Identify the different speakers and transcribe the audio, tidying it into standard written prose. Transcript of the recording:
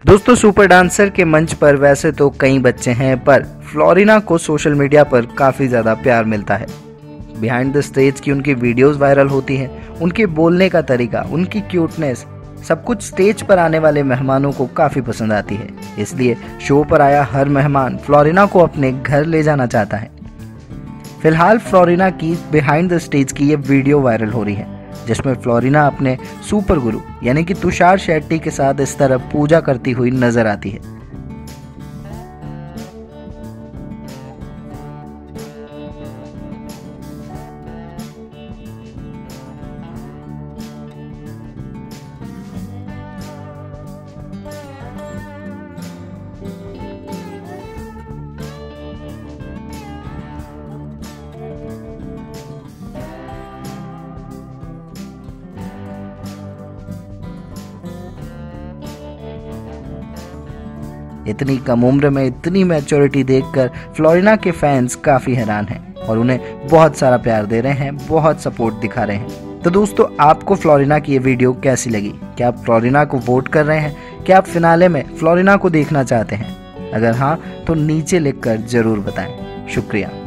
Speaker 1: दोस्तों, super dancer के मंच पर वैसे तो कई बच्चे हैं, पर फ्लोरिना को सोशल मीडिया पर काफ़ी ज़्यादा प्यार मिलता है। बिहाइंड द स्टेज की उनकी वीडियोस वायरल होती हैं, उनके बोलने का तरीका, उनकी क्यूटनेस, सब कुछ स्टेज पर आने वाले मेहमानों को काफ़ी पसंद आती है। इसलिए शो पर आया हर मेहमान फ्लोरिना को अपने घर ले जाना चाहता है। फिलहाल फ्लोरिना की बिहाइंड द स्टेज की ये वीडियो वायरल हो रही है, जिसमें फ्लोरिना अपने सुपर गुरु यानी कि तुषार शेट्टी के साथ इस तरह पूजा करती हुई नजर आती है। इतनी कम उम्र में इतनी मैच्योरिटी देखकर फ्लोरिना के फैंस काफ़ी हैरान हैं और उन्हें बहुत सारा प्यार दे रहे हैं, बहुत सपोर्ट दिखा रहे हैं। तो दोस्तों, आपको फ्लोरिना की ये वीडियो कैसी लगी? क्या आप फ्लोरिना को वोट कर रहे हैं? क्या आप फिनाले में फ्लोरिना को देखना चाहते हैं? अगर हाँ, तो नीचे लिखकर ज़रूर बताएं। शुक्रिया।